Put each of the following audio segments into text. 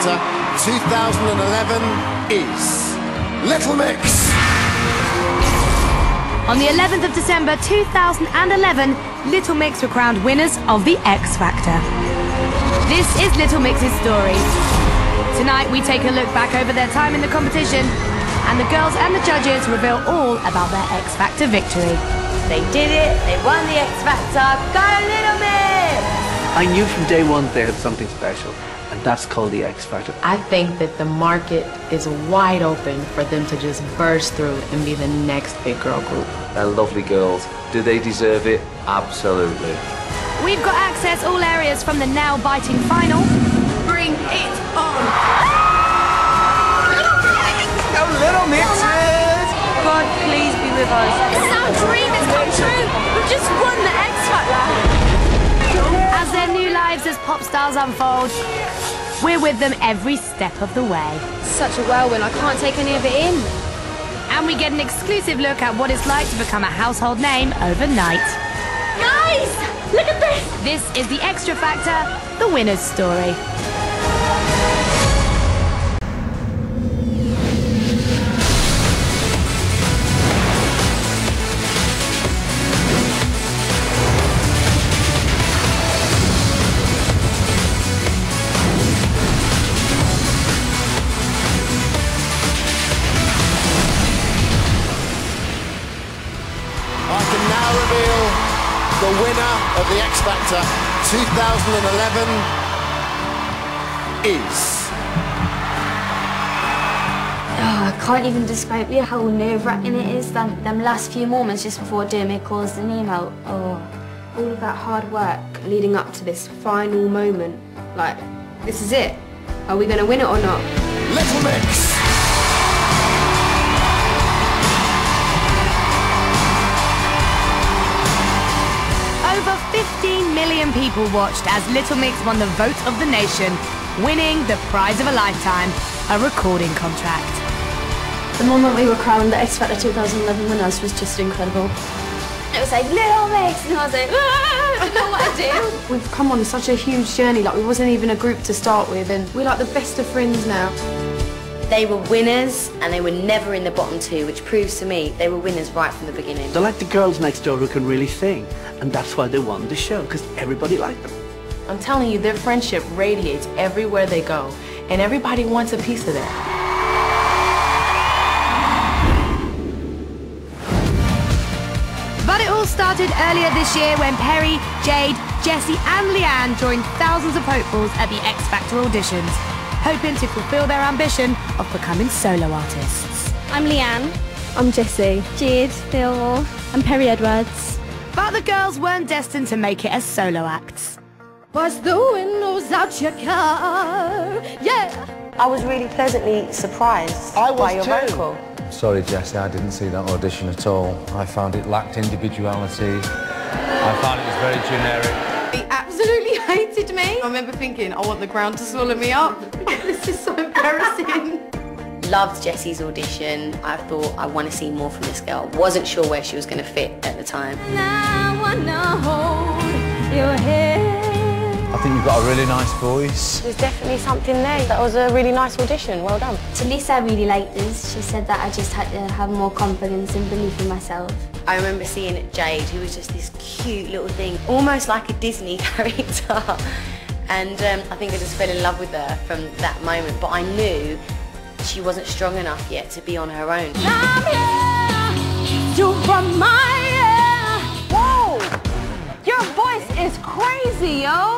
Factor 2011 is Little Mix. On the 11th of December 2011, Little Mix were crowned winners of the X Factor. This is Little Mix's story. Tonight we take a look back over their time in the competition, and the girls and the judges reveal all about their X Factor victory. They did it, they won the X Factor, go Little Mix! I knew from day one they had something special, and that's called the X Factor. I think that the market is wide open for them to just burst through and be the next big girl group. They're lovely girls. Do they deserve it? Absolutely. We've got access all areas from the now-biting final. Bring it on! Go Little Mixes! God, please be with us. This is our dream, it's come true! We've just won the X Factor! As their new lives as pop stars unfold, we're with them every step of the way. Such a whirlwind, I can't take any of it in. And we get an exclusive look at what it's like to become a household name overnight. Guys, look at this! This is the Extra Factor, the winner's story. The winner of the X Factor 2011 is... Oh, I can't even describe how nerve-wracking it is, them last few moments just before Dermot calls the name out. Oh, all of that hard work leading up to this final moment. Like, this is it. Are we going to win it or not? Little Mix! Over 15 million people watched as Little Mix won the vote of the nation, winning the prize of a lifetime, a recording contract. The moment we were crowned the X Factor 2011 winners was just incredible. It was like, Little Mix, and I was like, I don't know what to do. We've come on such a huge journey, like we wasn't even a group to start with, and we're like the best of friends now. They were winners and they were never in the bottom two, which proves to me they were winners right from the beginning. They're like the girls next door who can really sing, and that's why they won the show, because everybody liked them. I'm telling you, their friendship radiates everywhere they go, and everybody wants a piece of that. But it all started earlier this year when Perry, Jade, Jessie and Leanne joined thousands of hopefuls at the X Factor auditions, hoping to fulfill their ambition of becoming solo artists. I'm Leanne. I'm Jessie. Jade, Phil, and Perry Edwards. But the girls weren't destined to make it as solo acts. Bust the windows out your car, yeah! I was really pleasantly surprised by your vocal. Sorry, Jessie, I didn't see that audition at all. I found it lacked individuality. I found it was very generic. He absolutely hated me. I remember thinking, I want the ground to swallow me up. This is so embarrassing. Loved Jessie's audition. I thought I want to see more from this girl. Wasn't sure where she was going to fit at the time. I wanna hold your head. I think you've got a really nice voice. There's definitely something there. That was a really nice audition. Well done. Talisa really liked this. She said that I just had to have more confidence and belief in myself. I remember seeing Jade, who was just this cute little thing, almost like a Disney character. And I think I just fell in love with her from that moment. But I knew she wasn't strong enough yet to be on her own. I'm here to remind you. Whoa! Your voice is crazy, yo!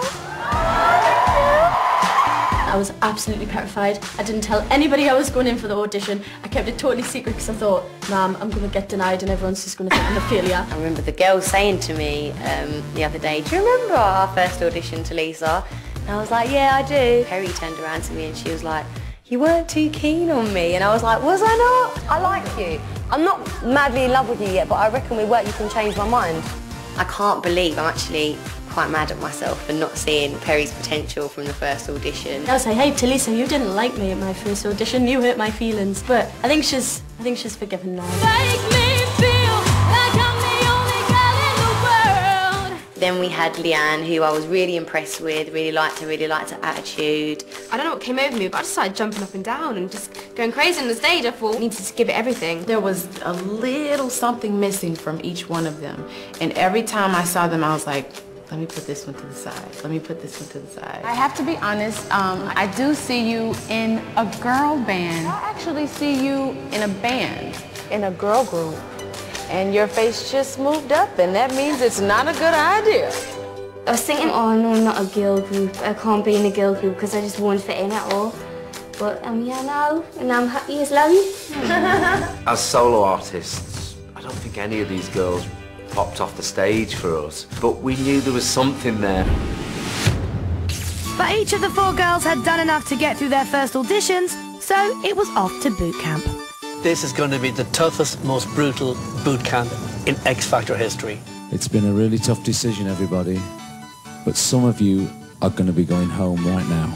I was absolutely petrified. I didn't tell anybody I was going in for the audition. I kept it totally secret because I thought, Mum, I'm going to get denied and everyone's just going to think I'm a failure. I remember the girl saying to me the other day, do you remember our first audition, Talisa? And I was like, yeah, I do. Perry turned around to me and she was like, you weren't too keen on me. And I was like, was I not? I like you. I'm not madly in love with you yet, but I reckon with work you can change my mind. I can't believe I'm actually quite mad at myself for not seeing Perry's potential from the first audition. I was like, hey Talisa, you didn't like me at my first audition, you hurt my feelings. But I think she's forgiven now. Make me feel like I'm the only girl in the world. Then we had Leanne, who I was really impressed with, really liked her attitude. I don't know what came over me, but I just started jumping up and down and just going crazy on the stage. I thought I needed to give it everything. There was a little something missing from each one of them. And every time I saw them, I was like, let me put this one to the side. Let me put this one to the side. I have to be honest, I do see you in a girl band. I actually see you in a band, in a girl group. And your face just moved up, and that means it's not a good idea. I was thinking, oh no, I'm not a girl group. I can't be in a girl group because I just won't fit in at all. But I'm here now, and I'm happy as Larry. As solo artists, I don't think any of these girls popped off the stage for us, but we knew there was something there. But each of the 4 girls had done enough to get through their first auditions, so it was off to boot camp. This is going to be the toughest, most brutal boot camp in X Factor history. It's been a really tough decision, everybody, but some of you are going to be going home right now.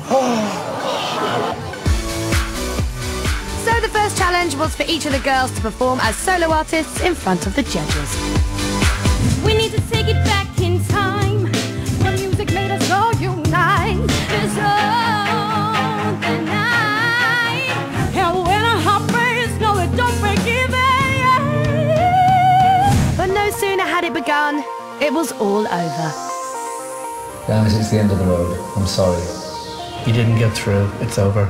So the first challenge was for each of the girls to perform as solo artists in front of the judges. We need to take it back in time. When music made us all unite. It's all the night. And when our heart breaks, no, it don't break even. But no sooner had it begun, it was all over. Guys, it's the end of the road. I'm sorry. You didn't get through. It's over.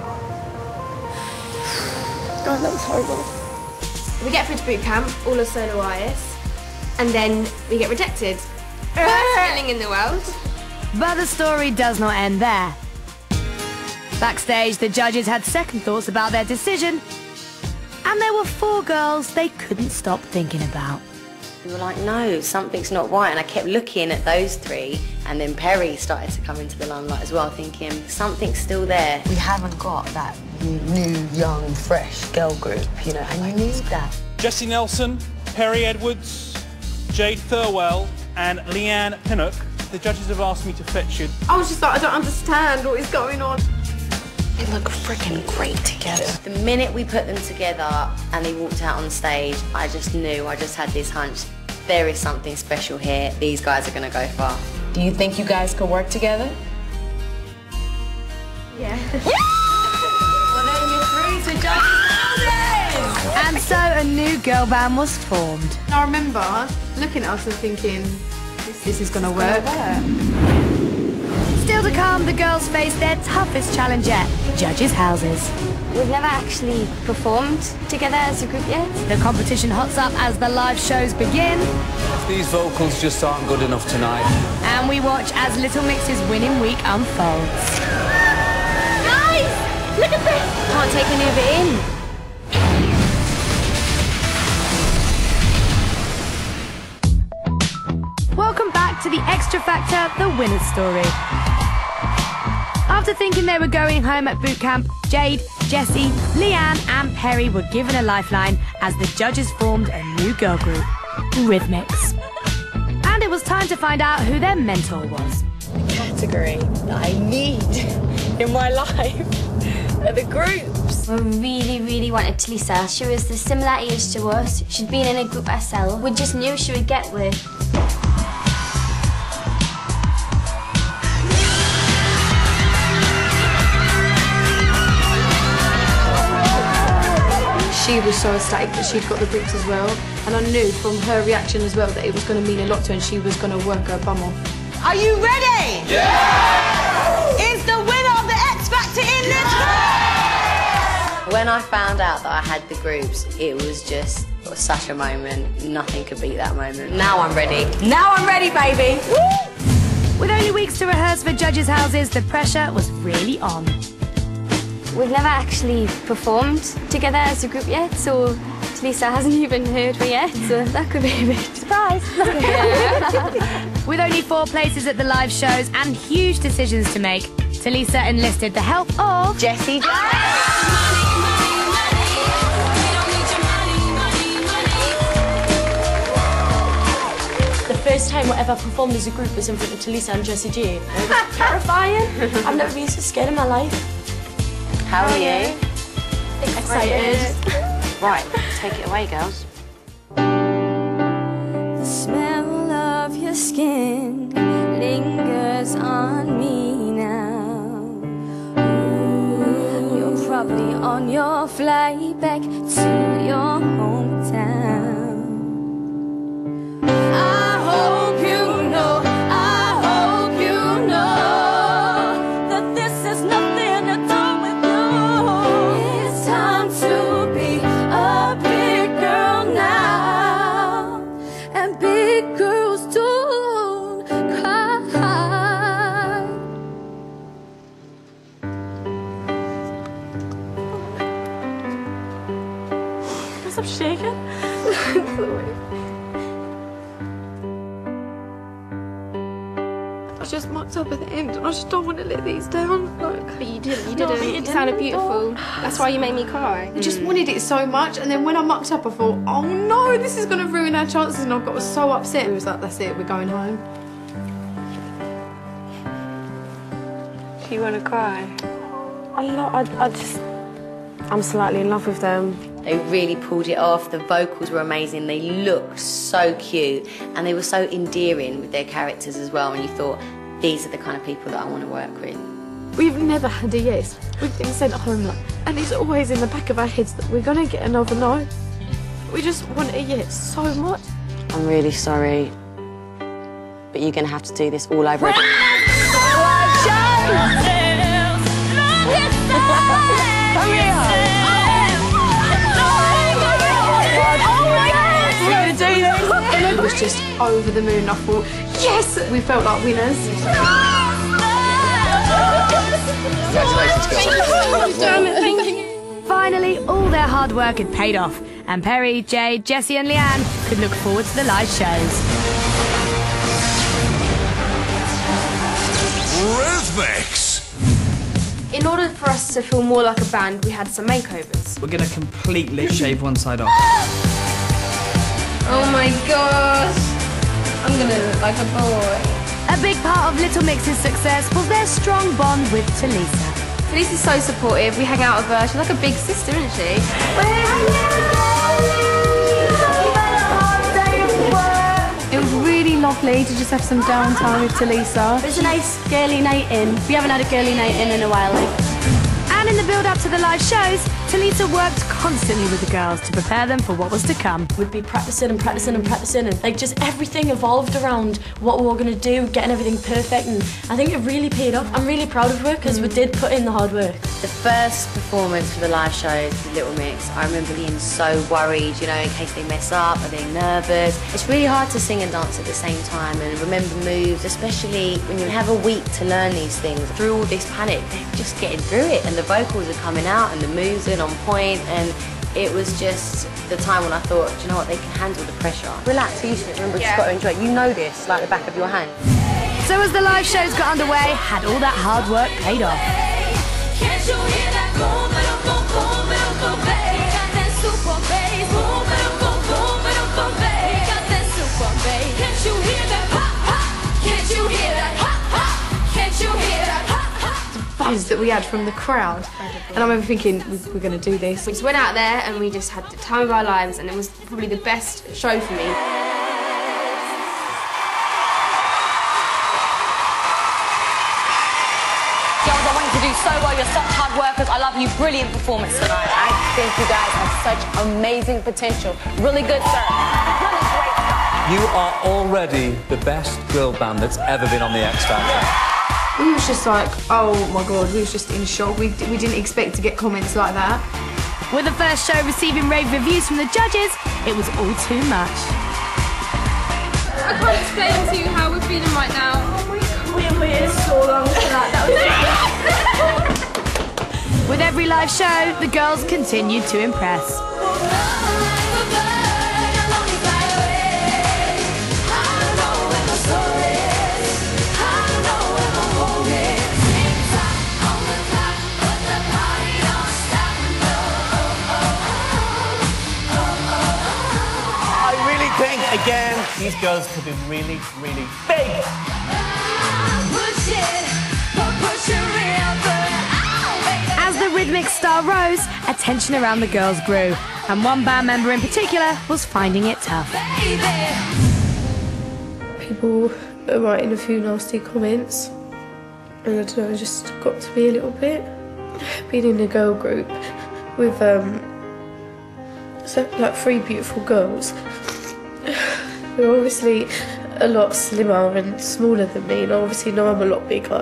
God, that was horrible. We get through to boot camp, all as solo artists, and then we get rejected. Worst feeling in the world. But the story does not end there. Backstage, the judges had second thoughts about their decision, and there were 4 girls they couldn't stop thinking about. We were like, no, something's not right. And I kept looking at those 3, and then Perry started to come into the limelight as well, thinking, something's still there. We haven't got that new, young, fresh girl group, you know, and you need that. Jessie Nelson, Perry Edwards, Jade Thirlwell, and Leanne Pinnock. The judges have asked me to fetch you. I was just like, I don't understand what is going on. They look freaking great together. The minute we put them together and they walked out on stage, I just knew, I just had this hunch, there is something special here. These guys are going to go far. Do you think you guys could work together? Yeah. Well, then you're through to judges' houses! And so a new girl band was formed. I remember looking at us and thinking, this is going to work. Still to come, the girls faced their toughest challenge yet, judges' houses. We've never actually performed together as a group yet. The competition hots up as the live shows begin. These vocals just aren't good enough tonight. And we watch as Little Mix's winning week unfolds. Guys, look at this! Can't take any of it in. Welcome back to the Extra Factor, the winner's story. After thinking they were going home at boot camp, Jade, Jessie, Leanne and Perry were given a lifeline as the judges formed a new girl group, Rhythmics. And it was time to find out who their mentor was. The category that I need in my life are the groups. We really wanted Talisa. She was the similar age to us. She'd been in a group herself. We just knew she would get with. She was so ecstatic that she'd got the groups as well, and I knew from her reaction as well that it was going to mean a lot to her and she was going to work her bum off. Are you ready? Yeah! Is the winner of the X Factor in this room? When I found out that I had the groups, it was just such a moment. Nothing could beat that moment. Now I'm ready. Now I'm ready, baby. Woo! With only weeks to rehearse for judges' houses, the pressure was really on. We've never actually performed together as a group yet, so Talisa hasn't even heard me yet, so that could be a big surprise. With only 4 places at the live shows and huge decisions to make, Talisa enlisted the help of Jessie. The first time I ever performed as a group was in front of Talisa and Jessie G. It was terrifying. I've never been so scared in my life. How are you? Excited. Right, take it away, girls. The smell of your skin lingers on me now. Ooh, you're probably on your flight back to your hometown. I hope you know, I hope you know that this is nothing to do with you. It's time to be a big girl now, and big girls don't cry. Stop shaking. I just mucked up at the end and I just don't want to let these down. Like, but you didn't. You no, didn't. You sounded beautiful. That's why you made me cry. I just wanted it so much, and then when I mucked up I thought, oh no, this is going to ruin our chances, and I got so upset. It was like, that's it, we're going home. Do you want to cry? I'm slightly in love with them. They really pulled it off. The vocals were amazing. They looked so cute, and they were so endearing with their characters as well. And you thought, these are the kind of people that I want to work with. We've never had a yes. We've been sent home, and it's always in the back of our heads that we're going to get another no. We just want a yes so much. I'm really sorry, but you're going to have to do this all over again. It was just over the moon. I thought, yes! We felt like winners. Congratulations, girls. Finally, all their hard work had paid off, and Perry, Jade, Jessie and Leanne could look forward to the live shows. Rhythmics! In order for us to feel more like a band, we had some makeovers. We're going to completely shave one side off. Oh my gosh! I'm gonna look like a boy. A big part of Little Mix's success was their strong bond with Talisa. Talisa's so supportive. We hang out with her. She's like a big sister, isn't she? It was really lovely to just have some downtime with Talisa. It was a nice girly night in. We haven't had a girly night in a while. And in the build-up to the live shows, Talisa worked constantly with the girls to prepare them for what was to come. We'd be practicing and practicing and practicing, and like just everything evolved around what we were going to do, getting everything perfect, and I think it really paid off. I'm really proud of her because we did put in the hard work. The first performance for the live shows, the Little Mix, I remember being so worried, you know, in case they mess up, are they nervous? It's really hard to sing and dance at the same time and remember moves, especially when you have a week to learn these things. Through all this panic, they're just getting through it, and the vocals are coming out and the moves are on point, and it was just the time when I thought, do you know what, they can handle the pressure. Relax, you should remember, just got to enjoy it. You know this like the back of your hand. So as the live shows got underway, had all that hard work paid off? Can't you hear that boom, boom, boom, boom, boom, bass? Got that super bass, boom, boom, boom, boom, boom, bass. Got that super bass. Can't you hear that pop, pop? Can't you hear that pop, pop? Can't you hear that pop, pop? The buzz that we had from the crowd. And I remember thinking, we're going to do this. We just went out there and we just had the time of our lives, and it was probably the best show for me. Girls, I want you to do so well. You're such hard workers. I love you. Brilliant performance tonight. I think you guys have such amazing potential. Really good, sir. You are already the best girl band that's ever been on the X Factor. We was just like, oh my God, we was just in shock. We didn't expect to get comments like that. With the first show receiving rave reviews from the judges, it was all too much. I can't explain to you how we're feeling right now. Oh my God, we waited so long for that. With every live show, the girls continued to impress. Again, these girls could be really, really big. As the rhythmic star rose, attention around the girls grew, and one band member in particular was finding it tough. People writing a few nasty comments. And I don't know, it just got to me a little bit. Being in a girl group with like 3 beautiful girls who are obviously a lot slimmer and smaller than me, and I obviously know I'm a lot bigger.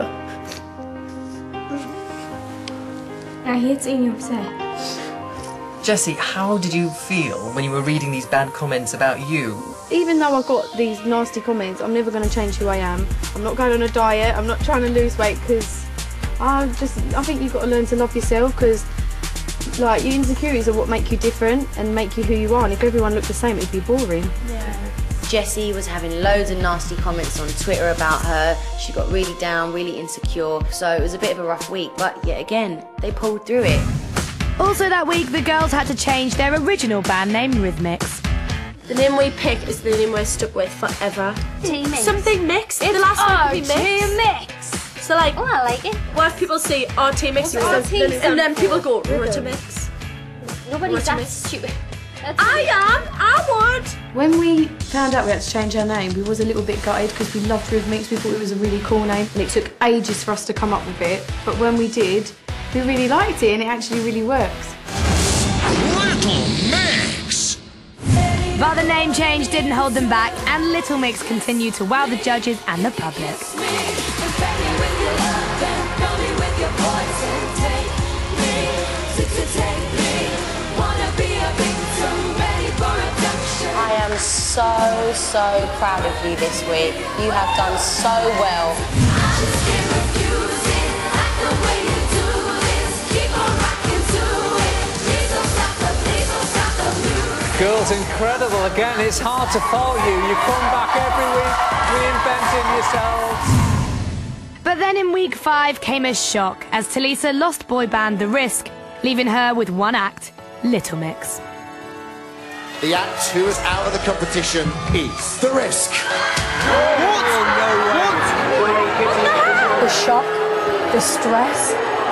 I hate seeing you upset. Jessie, how did you feel when you were reading these bad comments about you? Even though I got these nasty comments, I'm never going to change who I am. I'm not going on a diet, I'm not trying to lose weight, because I think you've got to learn to love yourself, because like your insecurities are what make you different and make you who you are, and if everyone looked the same it'd be boring. Yeah. Jessie was having loads of nasty comments on Twitter about her. She got really down, really insecure, so it was a bit of a rough week, but yet again, they pulled through it. Also that week, the girls had to change their original band name, Rhythmix. The name we pick is the name we're stuck with forever. T-Mix. Something mix. The last one could be mix. T-Mix. So like, oh, I like it. What if people say T-Mix and then people go Rhythmix? Nobody's that stupid. I would. When we found out we had to change our name, we was a little bit gutted because we loved Rhythmix. We thought it was a really cool name, and it took ages for us to come up with it. But when we did, we really liked it, and it actually really works. Little Mix! But the name change didn't hold them back, and Little Mix continued to wow the judges and the public. I am so proud of you this week. You have done so well. Girls, incredible. Again, it's hard to fault you. You come back every week, reinventing yourselves. But then in week 5 came a shock as Tulisa lost boy band The Risk, leaving her with one act, Little Mix. The act who is out of the competition is The Risk. The shock, the stress.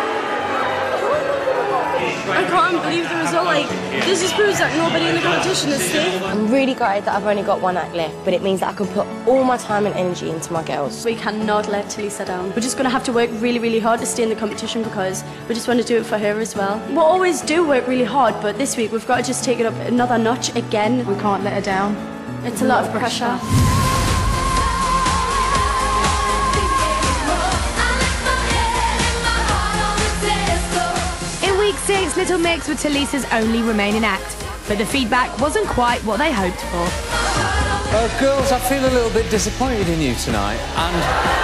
I can't believe the result. Like, this just proves that nobody in the competition is safe. I'm really gutted that I've only got one act left, but it means that I can put all my time and energy into my girls. We cannot let Tulisa down. We're just going to have to work really, really hard to stay in the competition because we just want to do it for her as well. We always do work really hard, but this week we've got to just take it up another notch again. We can't let her down. It's a lot of pressure. Week 6, Little Mix were Tulisa's only remaining act, but the feedback wasn't quite what they hoped for. Girls, I feel a little bit disappointed in you tonight, and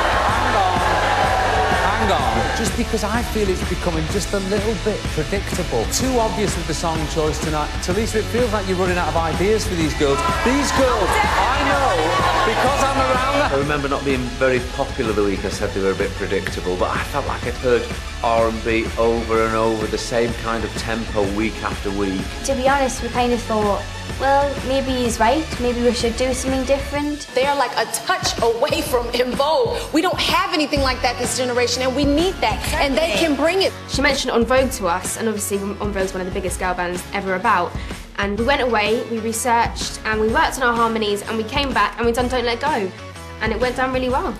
hang on, just because I feel it's becoming just a little bit predictable. Too obvious with the song choice tonight. Tulisa, it feels like you're running out of ideas for these girls. These girls, I know, because I'm around them. I remember not being very popular the week I said they were a bit predictable, but I felt like I'd heard R&B over and over, the same kind of tempo week after week. To be honest, we kind of thought, well, maybe he's right, maybe we should do something different. They are like a touch away from En Vogue. We don't have anything like that this generation, and we need that, and they can bring it. She mentioned En Vogue to us, and obviously En Vogue is one of the biggest girl bands ever about. And we went away, we researched, and we worked on our harmonies, and we came back and we done Don't Let Go. And it went down really well.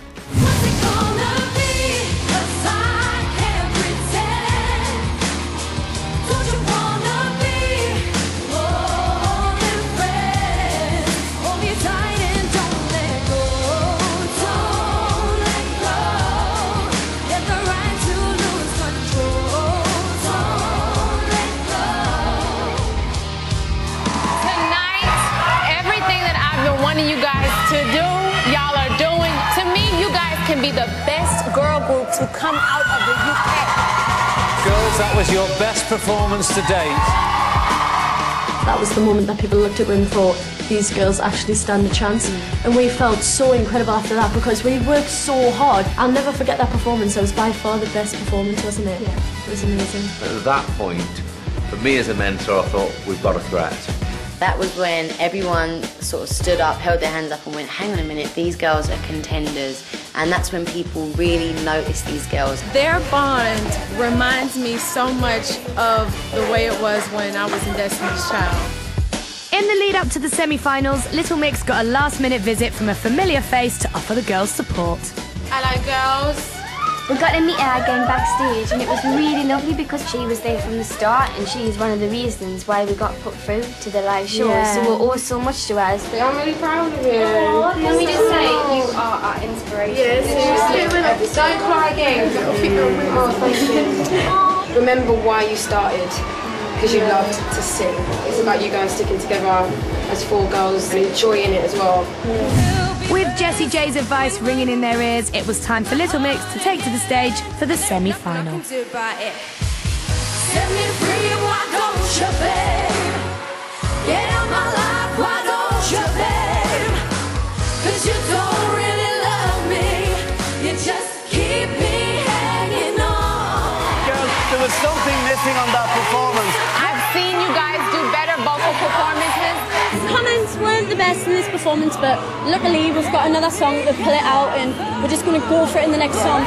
You guys to do, y'all are doing. To me, you guys can be the best girl group to come out of the UK. Girls, that was your best performance to date. That was the moment that people looked at and thought, these girls actually stand a chance. And we felt so incredible after that because we worked so hard. I'll never forget that performance. It was by far the best performance, wasn't it? Yeah. It was amazing. At that point, for me as a mentor, I thought, we've got a threat. That was when everyone sort of stood up, held their hands up and went, hang on a minute, these girls are contenders. And that's when people really noticed these girls. Their bond reminds me so much of the way it was when I was in Destiny's Child. In the lead up to the semi-finals, Little Mix got a last-minute visit from a familiar face to offer the girls support. Hello, girls. We got to meet her again backstage, and it was really lovely because she was there from the start, and she's one of the reasons why we got put through to the live show. Yeah. So we're all so much to us. I'm really proud of you. Can we just say you are our inspiration? Yes, don't cry again. Oh, thank you. Remember why you started, because you loved to sing. It's about you guys sticking together as 4 girls and enjoying it as well. With Jessie J's advice ringing in their ears, it was time for Little Mix to take to the stage for the semi-final. Set me free, why don't you, babe? Get out my life, why don't you, babe? 'Cause you don't really love me, you just keep me hanging on. Girls, there was something missing on that performance. I've seen you guys do better vocal performances. Comments weren't the best in this performance, but luckily we've got another song to pull it out, and we're just going to go for it in the next song.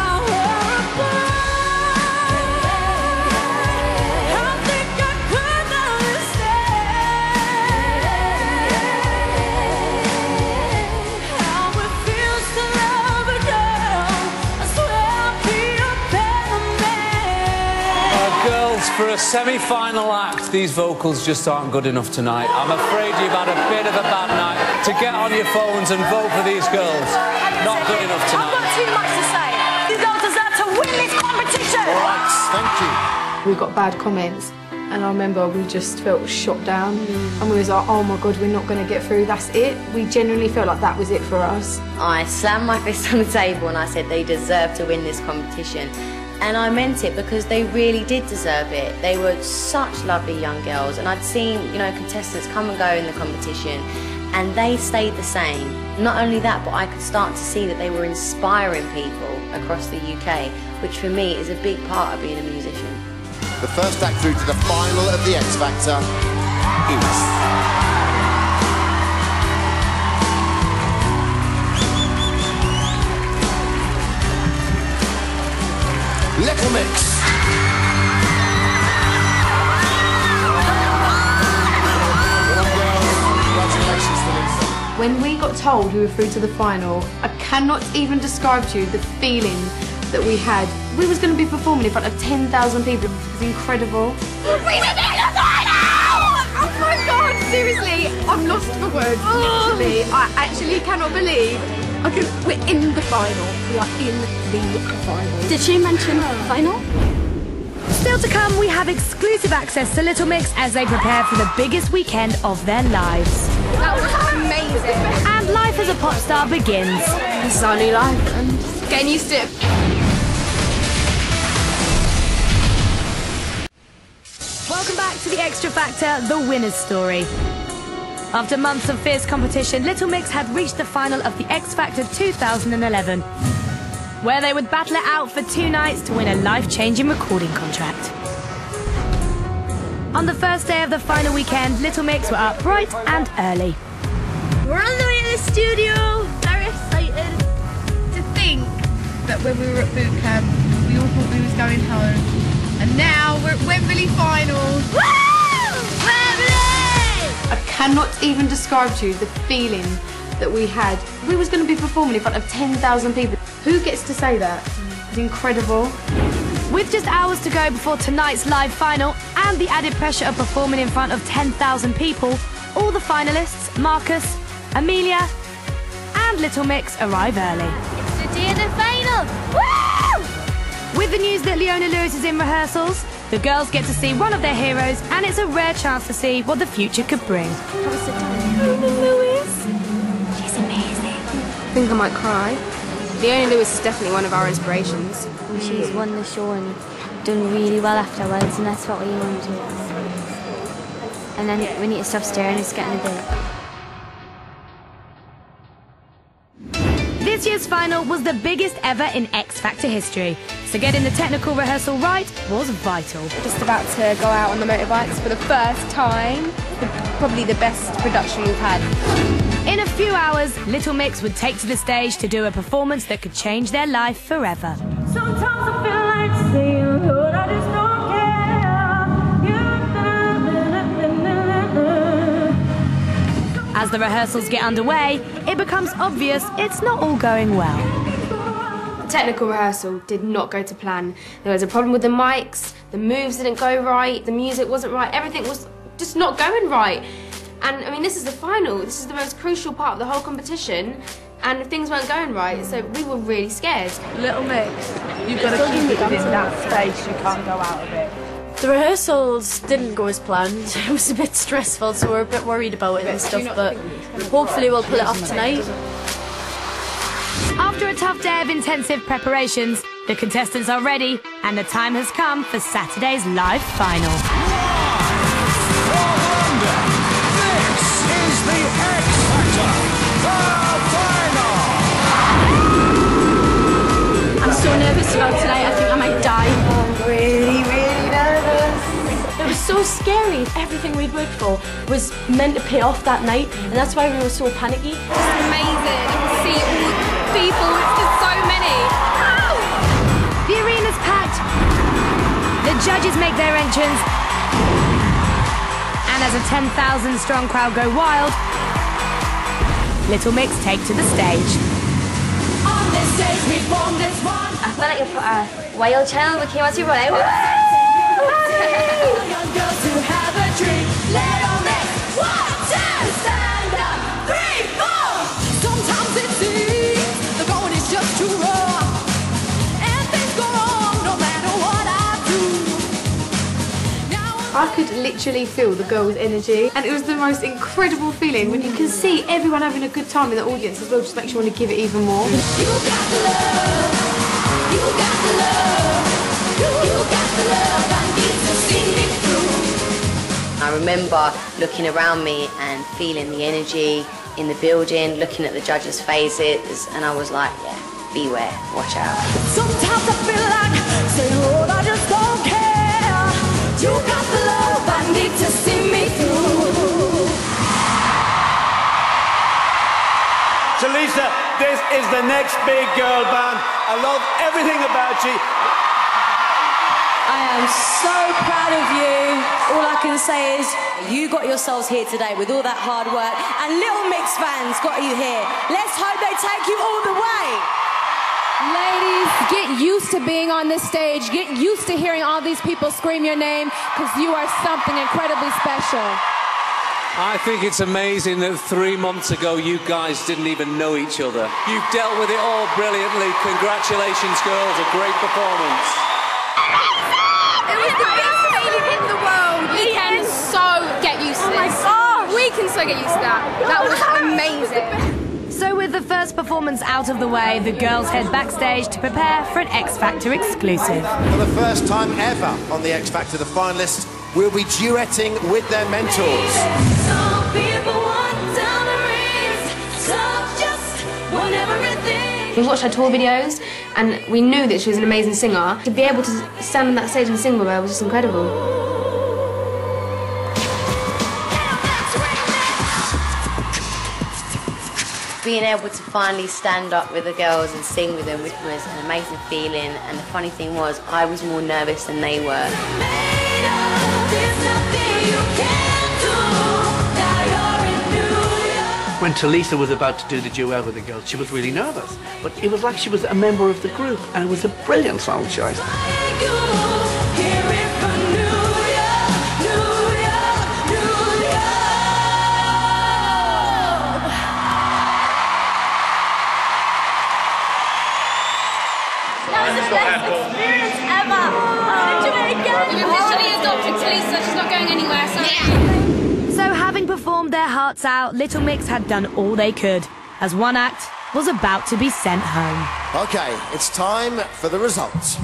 For a semi-final act, these vocals just aren't good enough tonight. I'm afraid you've had a bit of a bad night. To get on your phones and vote for these girls, not good enough tonight. I've got too much to say. You don't deserve to win this competition. All right, thank you. We got bad comments, and I remember we just felt shot down, and we was like, oh my God, we're not going to get through, that's it. We genuinely felt like that was it for us. I slammed my fist on the table and I said they deserve to win this competition. And I meant it because they really did deserve it. They were such lovely young girls, and I'd seen, you know, contestants come and go in the competition, and they stayed the same. Not only that, but I could start to see that they were inspiring people across the UK, which for me is a big part of being a musician. The first act through to the final of the X Factor is... Little Mix. When we got told we were through to the final, I cannot even describe to you the feeling that we had. We was going to be performing in front of 10,000 people. It was incredible. We made it to the final! Oh my God, seriously, I'm lost for words, literally. I actually cannot believe we're in the final. We are in the final. Did she mention final? Still to come, we have exclusive access to Little Mix as they prepare for the biggest weekend of their lives. That was amazing. And life as a pop star begins. This is our new life, and just getting used to it. Welcome back to the Extra Factor, the winner's story. After months of fierce competition, Little Mix had reached the final of the X Factor 2011, where they would battle it out for 2 nights to win a life-changing recording contract. On the first day of the final weekend, Little Mix were up bright and early. We're on the way to the studio. Very excited to think that when we were at boot camp, we all thought we was going home, and now we're at Wembley finals. Woo! I cannot even describe to you the feeling that we had. We was going to be performing in front of 10,000 people. Who gets to say that? It's incredible. With just hours to go before tonight's live final and the added pressure of performing in front of 10,000 people, all the finalists, Marcus, Amelia and Little Mix arrive early. It's the day of the final! Woo! With the news that Leona Lewis is in rehearsals, the girls get to see one of their heroes, and it's a rare chance to see what the future could bring. Leona Lewis. She's amazing. I think I might cry. Leona Lewis is definitely one of our inspirations. She's won the show and done really well afterwards, and that's what we want to do. And then we need to stop staring, it's getting a bit. This year's final was the biggest ever in X Factor history, so getting the technical rehearsal right was vital. Just about to go out on the motorbikes for the first time. Probably the best production we've had. In a few hours, Little Mix would take to the stage to do a performance that could change their life forever. Sometimes I feel like saying, Lord, I just don't care. the rehearsals get underway, it becomes obvious it's not all going well. Technical rehearsal did not go to plan. There was a problem with the mics, the moves didn't go right, the music wasn't right, everything was just not going right. And I mean, this is the final, this is the most crucial part of the whole competition, and things weren't going right, so we were really scared. Little Mix, you've got to keep it within that space, you can't go out of it. The rehearsals didn't go as planned. It was a bit stressful, so we're a bit worried about it and stuff, but hopefully we'll pull it off tonight. After a tough day of intensive preparations, the contestants are ready, and the time has come for Saturday's live final. This is the X Factor, the final! I'm so nervous about tonight, I think I might die. I'm really nervous. It was so scary. Everything we'd worked for was meant to pay off that night, and that's why we were so panicky. It's amazing. You can see all the people, it's just so many. The arena's packed. The judges make their entrance. And as a 10,000 strong crowd go wild, Little Mix take to the stage. On this stage we form this one. I feel like you put a whale channel that came out to you, right? Young girls who have a dream, Little Mix, 1, 2, stand up, 3, 4. Sometimes it seems the going is just too rough, and things go wrong no matter what I do. I could literally feel the girls' energy, and it was the most incredible feeling when you can see everyone having a good time in the audience as well. Just makes you want to give it even more. You got the love, you got the love, you got the love I need to see me through. I remember looking around me and feeling the energy in the building, looking at the judges' faces, and I was like, yeah, beware, watch out. Sometimes I feel like saying, Lord, I just don't care. You got the love I need to see me through. Talisa, this is the next big girl band. I love everything about you. I am so proud of you. All I can say is you got yourselves here today with all that hard work, and Little Mix fans got you here. Let's hope they take you all the way. Ladies, get used to being on this stage. Get used to hearing all these people scream your name, because you are something incredibly special. I think it's amazing that 3 months ago you guys didn't even know each other. You've dealt with it all brilliantly. Congratulations, girls. A great performance. It was the best feeling in the world. We can so get used to this. We can so get used to that. That was amazing. So with the first performance out of the way, the girls head backstage to prepare for an X Factor exclusive. For the first time ever on the X Factor, the finalists will be duetting with their mentors. Some people want diamonds, some just want everything. We watched her tour videos, and we knew that she was an amazing singer. To be able to stand on that stage and sing with her was just incredible. Being able to finally stand up with the girls and sing with them was an amazing feeling, and the funny thing was I was more nervous than they were. When Talisa was about to do the duet with the girls, she was really nervous. But it was like she was a member of the group, and it was a brilliant song choice. Experience ever. Do it again. We've officially adopted Talisa. She's not going anywhere. So having performed their hearts out, Little Mix had done all they could, as one act was about to be sent home. Okay, it's time for the results.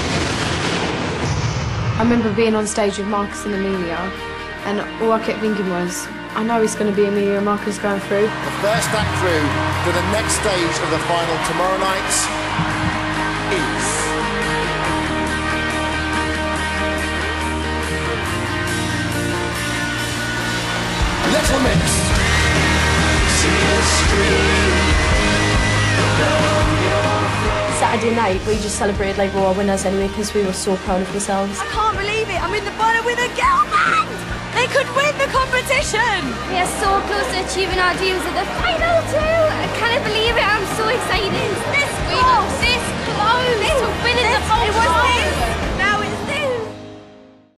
I remember being on stage with Marcus and Amelia, and all I kept thinking was, I know it's going to be Amelia and Marcus going through. The first act through to the next stage of the final tomorrow night is... Little Mix. Saturday night, we just celebrated like we were winners anyway, because we were so proud of ourselves. I can't believe it. I'm in the final with a girl band. They could win the competition! We are so close to achieving our dreams of the final two. I can't believe it. I'm so excited. This close to winning the whole